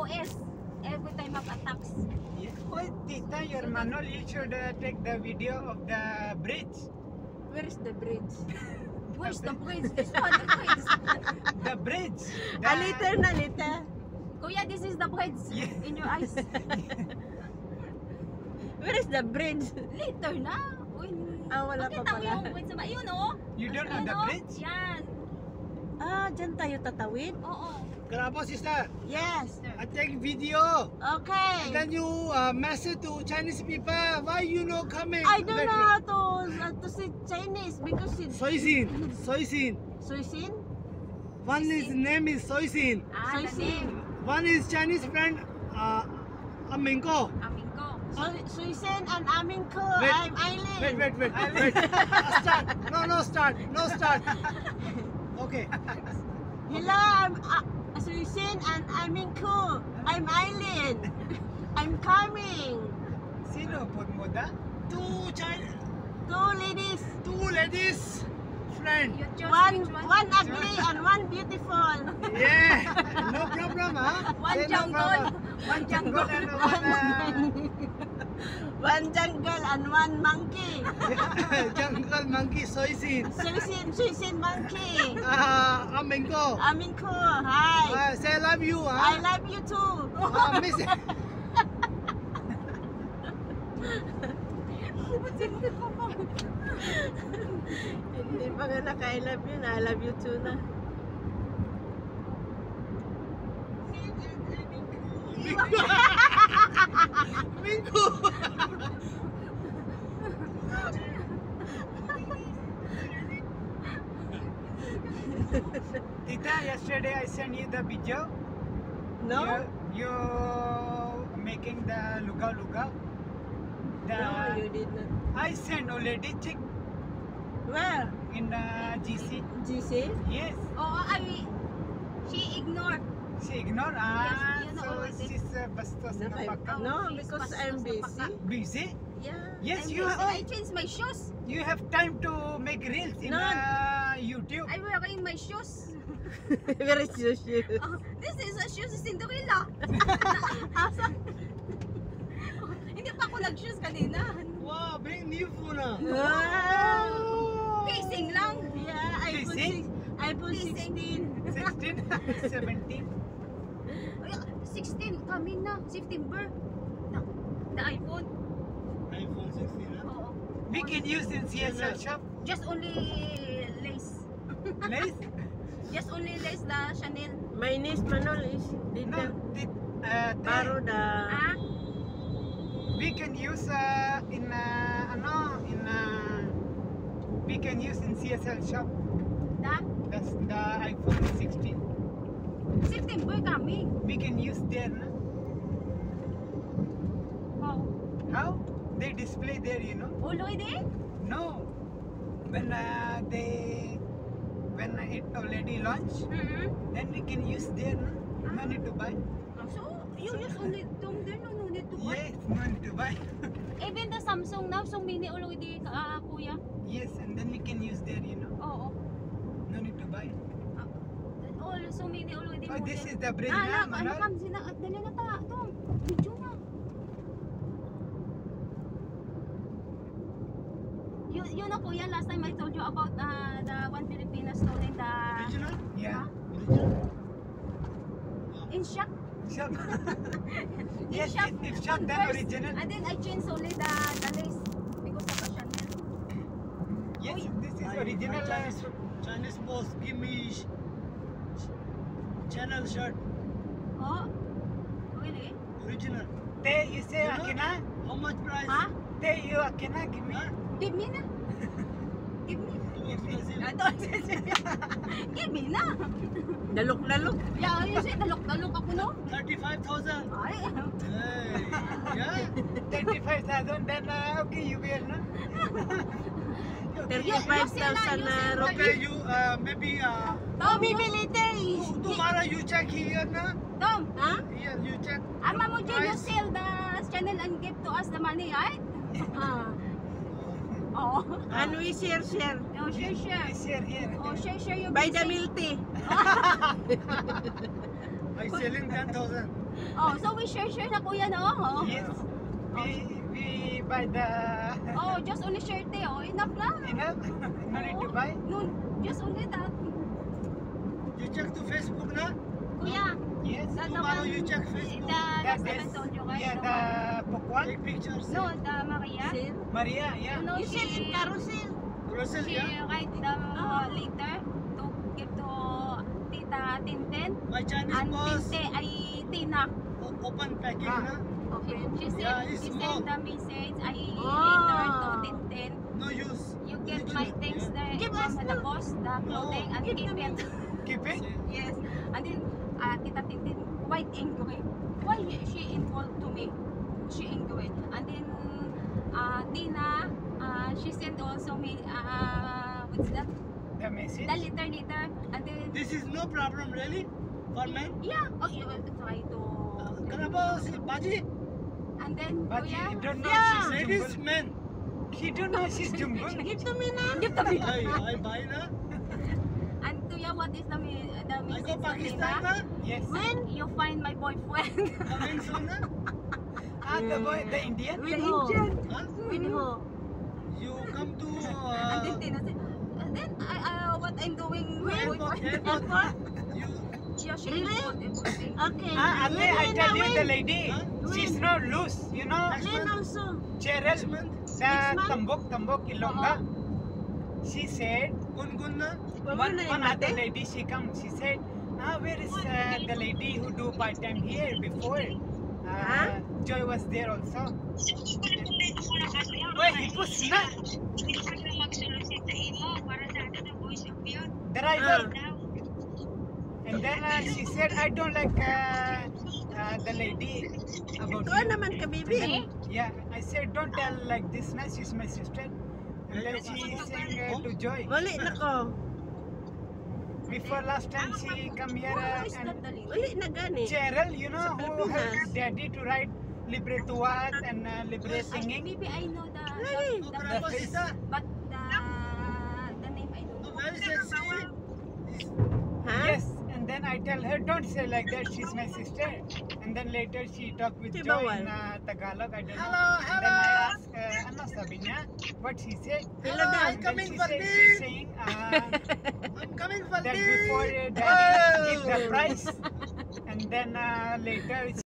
SOS every time of attacks. Yeah. Oh, Tita, your Manol, you should take the video of the bridge. Where is the bridge? Where's the bridge? This one, the bridge. The bridge. A liter na liter. Kuya, this is the bridge Yeah. in your eyes. Where is the bridge? Later na. Uy, Ah, wala pa makita mo pala. yung bridge sa ayun, oh. You don't know Ayan, the oh. bridge? Yan. Ah, dyan tayo tatawid? Oo. Grabo, sister. Yes. I take video. Okay. And then you message to Chinese people. Why you not coming? I don't know how to say Chinese because it's Soisin. Soisin. Suisin. One is name is Soisin. Ah, the Soy name. One is Chinese friend. Aminko. Amin ko. Suisin and Aminko. Wait. I'm Eileen. Wait. Start. No, start. No, start. Okay. Hello, I'm Suisin and Aminko. I'm Eileen. I'm coming. Sino po mo da? Two Chinese, Two ladies. two ladies friend. You choose One which one? ugly and one beautiful. Yeah. No problem, huh? One Say no jungle. problem. One jungle and one One jungle and one monkey. Jungle monkey Soisin. Suisin monkey. Aminko. Aminko, hi. Say I love you, I huh? love you too. Miss. Hindi pa nga naka-I love you na, I love you too na. Minko. Tita, yesterday I sent you the video. No? You making the lugaw. The No, you did not. I sent already. Check Where? in the GC. GC? Yes. Oo, she ignored. She ignore. Yes, you know So already. she's bastos na baka. No, She's because bastos I'm na busy. baka. Busy? Yeah. Yes, I'm you busy. have. I changed my shoes. You have time to make reels in No. YouTube. I'm wearing my shoes. Where is your shoe? Oh, this is a shoes Cinderella. Asa? Hindi pa ako nag-shoes kanina. Wow, bring new phone. Wow! Casing lang. Yeah, Casing? iPhone 16. 16, 17. Ay, 16 coming na. September. The iPhone. iPhone 16. Oo. We can use in CSL shop. Just only lace. Lace? Just only lace the Chanel. My niece Manol is did No, borrow the Ah? we can use we can use in CSL shop. That's the iPhone 16. September coming. We can use there. No? Wow. How? They display there, you know. Already? No. When it already launched, then we can use there. No need to buy. So, you use only them there, no need to buy. Yes, no need to buy. Even the Samsung now, Samsung Mini already, kuya. Yes, and then we can use there, you know. Oo. No need to buy. All Samsung Mini already. Oh, this is the bridge Ah, na, ano Manol. kam sina at dali na ta, Tom. Video na. You know kuya, last time I told you about the one Filipino stolen the Original? Yeah. in shop. Shop. In Yes, shop. if shop then Converse. original. And then I changed only the lace because of the Chanel. Yes, this is My original. Chinese boss give me channel shirt. Oh, really? Original. Te, you say You know? Akina? How much price? Huh? Te, you Akina, give me. Give me na. Give me. Too expensive. I don't give me na. dalok-dalok. Yeah, you say talok-talok ako no? 35,000. Ay. Hey. Yeah. 35,000, then okay, you wear, no? 35,000 na Okay, rupee. you maybe Oh, maybe later. tomorrow you check here, no? Tom, Huh? Here you check. ama mo dyan you Price. sell the channel and give to us the money, right? Ah. Oo. And we share. Oh, share. This here, here. Oh, share your By the business. milk tea. I selling 10,000. Oh, so we share na kuya, no? Oh. Yes. We buy the Oh, just only share te, oh. Enough na. enough. No need to buy. No, just only that. You check to Facebook na? Kuya, Yes. the Tomorrow one, you check Facebook. last That time I is, told you guys, yeah, the the one. Pokwan. Take pictures. No, the Maria. Sin? Maria, yeah. You know, You said in carousel. Process, she yeah? write the letter to give to Tita Tintin. My Chinese And boss, Tinte ay Tina. open packing Ah. na? She said, Yeah, it's she small. send the message ay Ah. later to Tintin. No use. You get Original, my things yeah. there Give from us the the- boss, the clothing, and Give keep them it. Keep it. Yes. And then Tita Tintin quite angry. Why she involved to me? She angry. And then Tina, she sent also me what's that? The message. The letter. And then This is no problem really for men. yeah. Oh, you will try to. Kanaba si Baji, And then But Kuya, you don't know Yeah. she's ladies, Jumbul. men. She don't know she's Jumbul. Give to me na. give to me. I buy na. And Kuya, what is the I go message to Pakistan Tina? na. Yes. When you find my boyfriend. Coming soon na. Ah, the boy, the Indian. With The who? Indian. Huh? With who? You come to And then Tina said, and then what I'm doing with airport, boyfriend. airport. You Yeah, she Really? involved everything. Okay. Ah, Ate, I When, tell you when? the lady. Huh? She's not loose. You know, When also? Cheryl, next month. the month? Tambok Ilonga. She said, Gun na. one other lady, she come. She said, where is the lady who do part time here before? Huh? Joy was there also. Wait, hipus na. The driver. And then she said, I don't like the lady about Ikaw you. naman ka, baby. Eh? Yeah, I said, don't tell like this, na. She's my sister. And then she saying to Joy. Wali na ko. Before last time she come here Who is that and the lady? Wali na gani. Cheryl, you know, Sa who Pilipinas. helped daddy to write libre tuat and libre singing. Maybe I know Really? the Kanaba face. sisa. but the name I don't know. Very sexy. Ha? Yes, and then I tell her, don't say like that, she's my sister. And then later she talked with Si Joy Bawal. in Tagalog, I don't know. Hello, And then I asked, ano sabi niya? What she said? Hello, Hello, Dad. I'm And then coming she for said, this. she's saying I'm coming for that this. before daddy give the Oh. price. And then later